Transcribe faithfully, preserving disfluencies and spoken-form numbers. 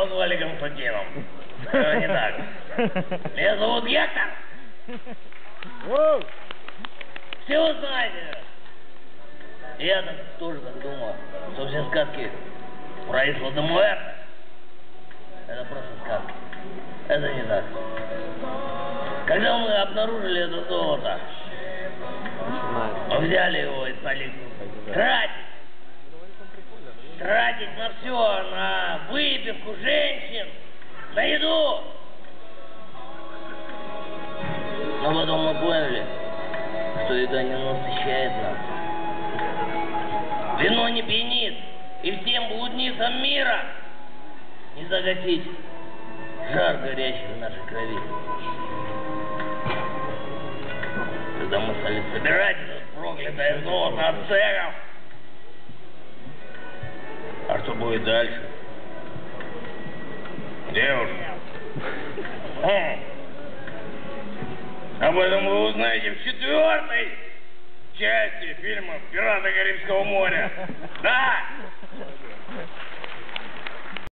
позвали Константином. Это не так. Меня зовут Гектор. Все вы знаете. Я так тоже так думал, что все сказки про Исла де Муэрте это просто сказки. Это не так. Когда мы обнаружили это золото, мы взяли его и стали тратить. Тратить на все, на выпивку, женщин, на еду. Но потом мы поняли, что еда не насыщает нас. Вино не пьянит, и всем блудницам мира не загасить жар горящий в нашей крови. Когда мы стали собирать это проклятое золото от цехов. А что будет дальше? Девушка. Об этом вы узнаете в четвертой части фильма «Пираты Карибского моря». Да!